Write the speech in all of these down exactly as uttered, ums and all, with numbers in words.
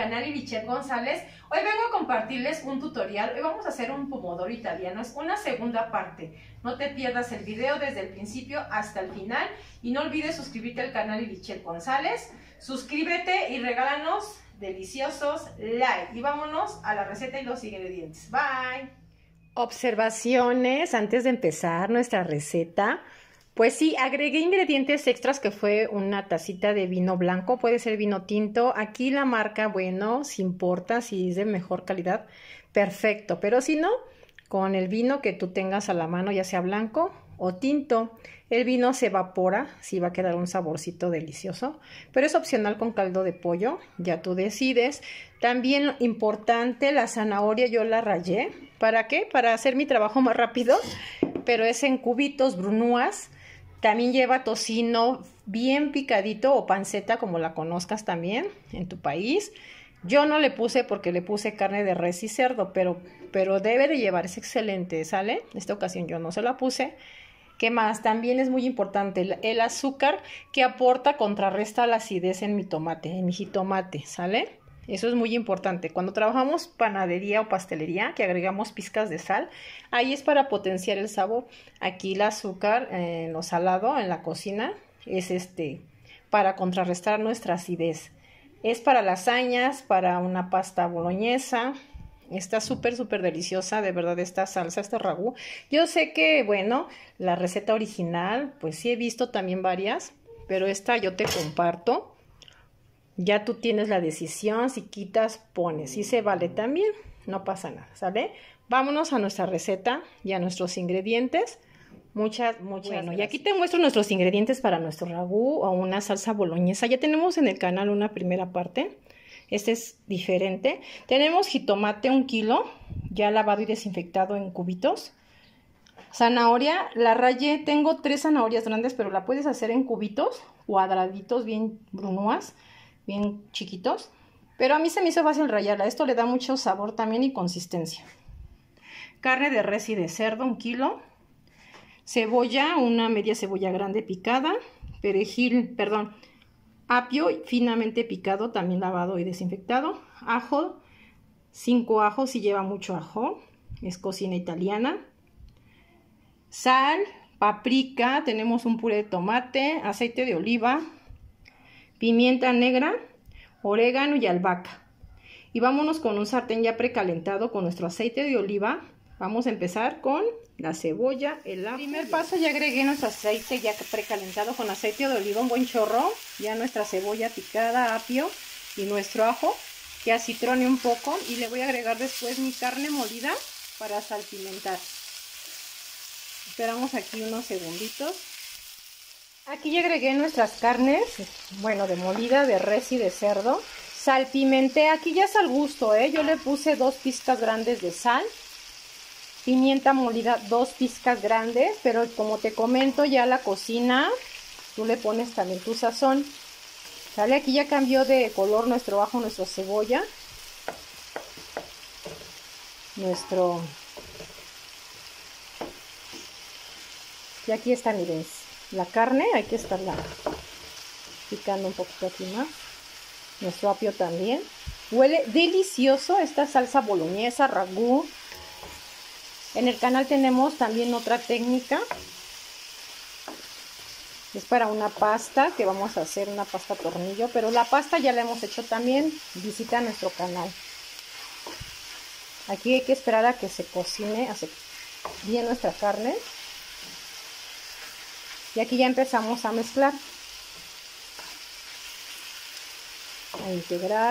canal Irichel González. Hoy vengo a compartirles un tutorial. Hoy vamos a hacer un pomodoro italiano, es una segunda parte. No te pierdas el video desde el principio hasta el final y no olvides suscribirte al canal Irichel González. Suscríbete y regálanos deliciosos like. Y vámonos a la receta y los ingredientes. Bye. Observaciones antes de empezar nuestra receta. Pues sí, agregué ingredientes extras que fue una tacita de vino blanco, puede ser vino tinto. Aquí la marca, bueno, si importa, si es de mejor calidad, perfecto. Pero si no, con el vino que tú tengas a la mano, ya sea blanco o tinto, el vino se evapora, sí va a quedar un saborcito delicioso, pero es opcional con caldo de pollo, ya tú decides. También importante, la zanahoria yo la rallé. ¿Para qué? Para hacer mi trabajo más rápido, pero es en cubitos, brunúas. También lleva tocino bien picadito o panceta, como la conozcas también en tu país. Yo no le puse porque le puse carne de res y cerdo, pero, pero debe de llevar, es excelente, ¿sale? En esta ocasión yo no se la puse. ¿Qué más? También es muy importante el, el azúcar que aporta, contrarresta la acidez en mi tomate, en mi jitomate, ¿sale? Eso es muy importante. Cuando trabajamos panadería o pastelería, que agregamos pizcas de sal, ahí es para potenciar el sabor. Aquí el azúcar eh, en lo salado, en la cocina, es este para contrarrestar nuestra acidez. Es para lasañas, para una pasta boloñesa. Está súper, súper deliciosa, de verdad, esta salsa, este ragú. Yo sé que, bueno, la receta original, pues sí he visto también varias, pero esta yo te comparto. Ya tú tienes la decisión, si quitas, pones. Si se vale también, no pasa nada, ¿sale? Vámonos a nuestra receta y a nuestros ingredientes. Muchas, muchas Bueno, gracias. Y aquí te muestro nuestros ingredientes para nuestro ragú o una salsa boloñesa. Ya tenemos en el canal una primera parte. Este es diferente. Tenemos jitomate, un kilo, ya lavado y desinfectado en cubitos. Zanahoria, la rallé. Tengo tres zanahorias grandes, pero la puedes hacer en cubitos, cuadraditos, bien brunúas, bien chiquitos, pero a mí se me hizo fácil rallarla. Esto le da mucho sabor también y consistencia. Carne de res y de cerdo, un kilo. Cebolla, una media cebolla grande picada. Perejil, perdón, apio finamente picado, también lavado y desinfectado. Ajo, cinco ajos, si lleva mucho ajo, es cocina italiana. Sal, paprika, tenemos un puré de tomate, aceite de oliva, pimienta negra, orégano y albahaca. Y vámonos con un sartén ya precalentado con nuestro aceite de oliva. Vamos a empezar con la cebolla, el ajo. Primer paso, ya agregué nuestro aceite ya precalentado con aceite de oliva, un buen chorro. Ya nuestra cebolla picada, apio y nuestro ajo, que acitrone un poco. Y le voy a agregar después mi carne molida para salpimentar. Esperamos aquí unos segunditos. Aquí ya agregué nuestras carnes, bueno, de molida, de res y de cerdo. Salpimenté, aquí ya es al gusto, ¿eh? Yo le puse dos pizcas grandes de sal. Pimienta molida, dos pizcas grandes, pero como te comento, ya la cocina, tú le pones también tu sazón. ¿Sale? Aquí ya cambió de color nuestro ajo, nuestra cebolla. Nuestro... Y aquí está, miren. La carne hay que estarla picando un poquito aquí más. Nuestro apio también. Huele delicioso esta salsa boloñesa, ragú. En el canal tenemos también otra técnica. Es para una pasta, que vamos a hacer una pasta tornillo. Pero la pasta ya la hemos hecho también. Visita nuestro canal. Aquí hay que esperar a que se cocine hace bien nuestra carne. Y aquí ya empezamos a mezclar, a integrar.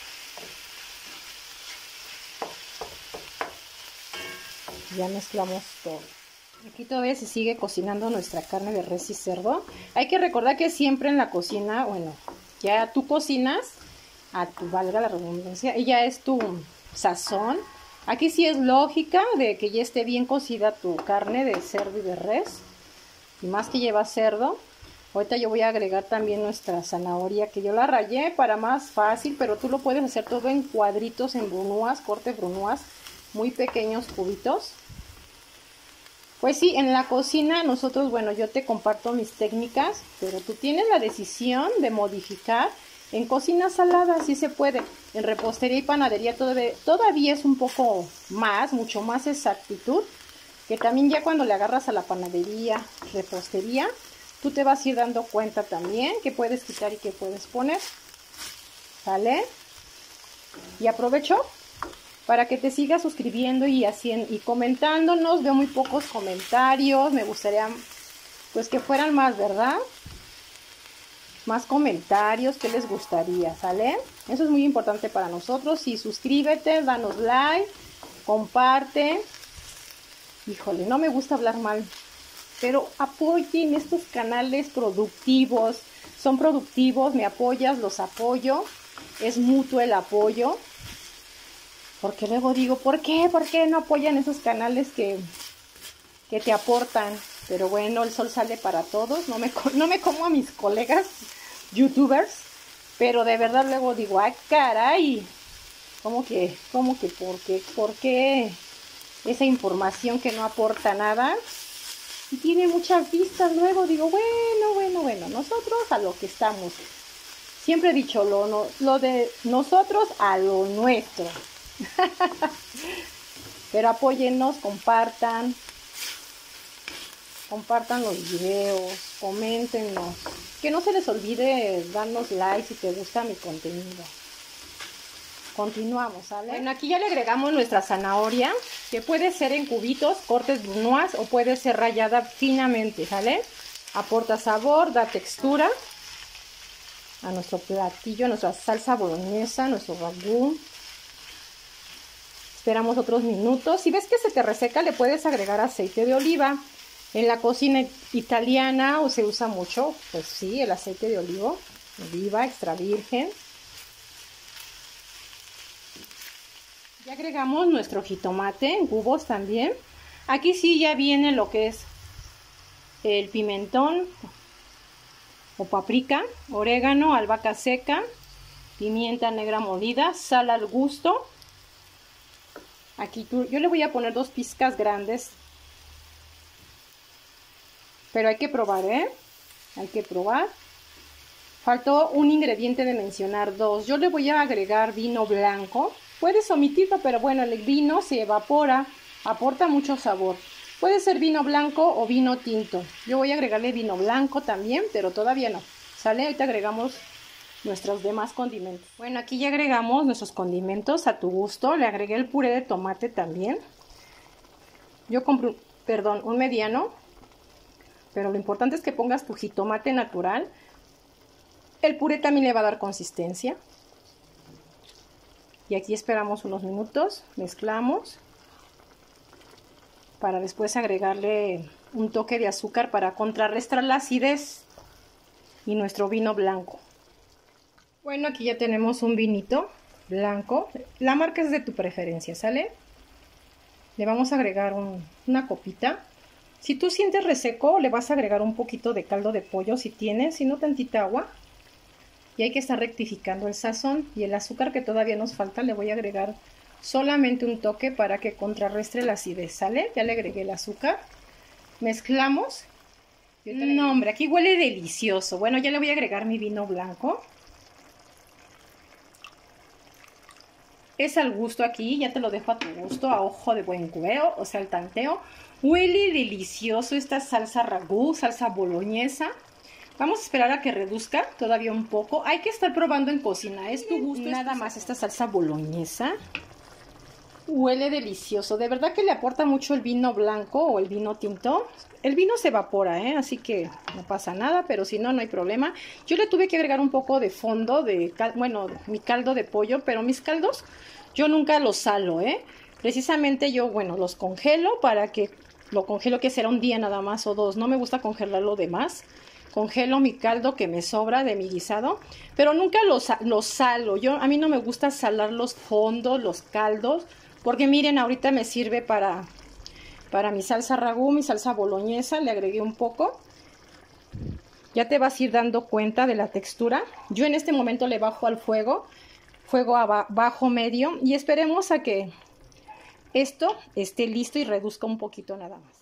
Ya mezclamos todo. Aquí todavía se sigue cocinando nuestra carne de res y cerdo. Hay que recordar que siempre en la cocina, bueno, ya tú cocinas, a tu, valga la redundancia, y ya es tu sazón. Aquí sí es lógica de que ya esté bien cocida tu carne de cerdo y de res. Y más que lleva cerdo. Ahorita yo voy a agregar también nuestra zanahoria, que yo la rallé para más fácil, pero tú lo puedes hacer todo en cuadritos, en brunúas, corte brunúas, muy pequeños cubitos. Pues sí, en la cocina nosotros, bueno, yo te comparto mis técnicas, pero tú tienes la decisión de modificar En cocina salada sí se puede. en repostería y panadería todavía, todavía es un poco más, mucho más exactitud, que también ya cuando le agarras a la panadería, repostería, tú te vas a ir dando cuenta también que puedes quitar y que puedes poner, ¿sale? Y aprovecho para que te sigas suscribiendo y haciendo y comentándonos. Veo muy pocos comentarios, me gustaría pues que fueran más, ¿verdad? Más comentarios, ¿qué les gustaría? ¿Sale? Eso es muy importante para nosotros. Y suscríbete, danos like, comparte. Híjole, no me gusta hablar mal, pero apoyen estos canales productivos. Son productivos, me apoyas, los apoyo. Es mutuo el apoyo. Porque luego digo, ¿por qué? ¿Por qué no apoyan esos canales que, que te aportan? Pero bueno, el sol sale para todos. No me, no me como a mis colegas youtubers. Pero de verdad luego digo, ¡ay, caray! ¿Cómo que? ¿Cómo que? ¿Por qué? ¿Por qué esa información que no aporta nada? Y tiene muchas vistas luego. Digo, bueno, bueno, bueno. Nosotros a lo que estamos. Siempre he dicho, lo, no, lo de nosotros a lo nuestro. Pero apóyennos, compartan, compartan los videos, coméntenos, que no se les olvide darnos like si te gusta mi contenido. Continuamos, ¿sale? Bueno, aquí ya le agregamos nuestra zanahoria, que puede ser en cubitos, cortes brunoise o puede ser rallada finamente, ¿sale? Aporta sabor, da textura a nuestro platillo, a nuestra salsa boloñesa, nuestro ragú. Esperamos otros minutos. Si ves que se te reseca, le puedes agregar aceite de oliva. En la cocina italiana o se usa mucho, pues sí, el aceite de olivo, oliva extra virgen. Ya agregamos nuestro jitomate en cubos también. Aquí sí ya viene lo que es el pimentón o paprika, orégano, albahaca seca, pimienta negra molida, sal al gusto. Aquí tú, yo le voy a poner dos pizcas grandes. Pero hay que probar, ¿eh? Hay que probar. Faltó un ingrediente de mencionar, dos. Yo le voy a agregar vino blanco. Puedes omitirlo, pero bueno, el vino se evapora, aporta mucho sabor. Puede ser vino blanco o vino tinto. Yo voy a agregarle vino blanco también, pero todavía no. ¿Sale? Ahorita agregamos nuestros demás condimentos. Bueno, aquí ya agregamos nuestros condimentos a tu gusto. Le agregué el puré de tomate también. Yo compro, perdón, un mediano. Pero lo importante es que pongas tu jitomate natural. El puré también le va a dar consistencia. Y aquí esperamos unos minutos. Mezclamos. Para después agregarle un toque de azúcar para contrarrestar la acidez. Y nuestro vino blanco. Bueno, aquí ya tenemos un vinito blanco. La marca es de tu preferencia, ¿sale? Le vamos a agregar un, una copita. Si tú sientes reseco, le vas a agregar un poquito de caldo de pollo si tienes, si no tantita agua. Y hay que estar rectificando el sazón. Y el azúcar que todavía nos falta, le voy a agregar solamente un toque para que contrarrestre la acidez, ¿sale? Ya le agregué el azúcar. Mezclamos. No, hombre, aquí huele delicioso. Bueno, ya le voy a agregar mi vino blanco. Es al gusto aquí, ya te lo dejo a tu gusto, a ojo de buen cubero, o sea, al tanteo. Huele delicioso esta salsa ragú, salsa boloñesa. Vamos a esperar a que reduzca todavía un poco. Hay que estar probando en cocina, es tu gusto. Nada más esta salsa boloñesa. Huele delicioso, de verdad que le aporta mucho el vino blanco o el vino tinto. El vino se evapora, ¿eh? Así que no pasa nada, pero si no, no hay problema. Yo le tuve que agregar un poco de fondo, de bueno, mi caldo de pollo, pero mis caldos yo nunca los salo, ¿eh? Precisamente yo, bueno, los congelo para que, lo congelo que será un día nada más o dos. No me gusta congelarlo de más. Congelo mi caldo que me sobra de mi guisado, pero nunca los, los salo. Yo, a mí no me gusta salar los fondos, los caldos, porque miren, ahorita me sirve para, para mi salsa ragú, mi salsa boloñesa. Le agregué un poco. Ya te vas a ir dando cuenta de la textura. Yo en este momento le bajo al fuego, fuego a bajo medio, y esperemos a que esto esté listo y reduzca un poquito nada más.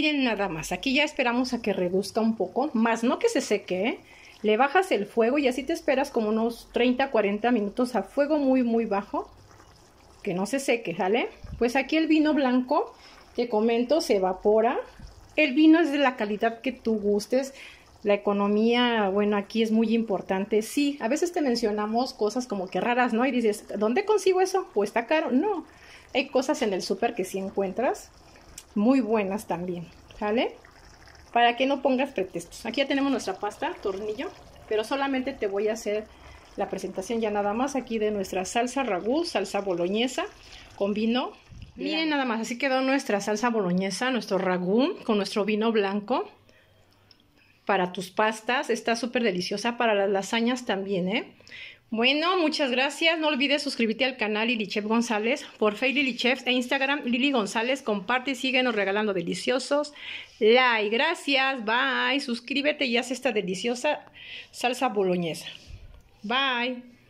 miren nada más, aquí ya esperamos a que reduzca un poco, más no que se seque, ¿eh? Le bajas el fuego y así te esperas como unos treinta a cuarenta minutos a fuego muy muy bajo, que no se seque, ¿vale? Pues aquí el vino blanco, te comento, se evapora. El vino es de la calidad que tú gustes. La economía, bueno, aquí es muy importante. Sí, a veces te mencionamos cosas como que raras, ¿no? Y dices, ¿dónde consigo eso? ¿O está caro? No, hay cosas en el súper que sí encuentras muy buenas también, ¿vale? Para que no pongas pretextos. Aquí ya tenemos nuestra pasta, tornillo, pero solamente te voy a hacer la presentación ya nada más aquí de nuestra salsa ragú, salsa boloñesa con vino. Miren nada más, así quedó nuestra salsa boloñesa, nuestro ragú con nuestro vino blanco. Para tus pastas, está súper deliciosa, para las lasañas también, ¿eh? Bueno, muchas gracias. No olvides suscribirte al canal Lili Chef González por Facebook Lili Chef e Instagram Lili González. Comparte y síguenos regalando deliciosos like. Gracias, bye. Suscríbete y haz esta deliciosa salsa boloñesa. Bye.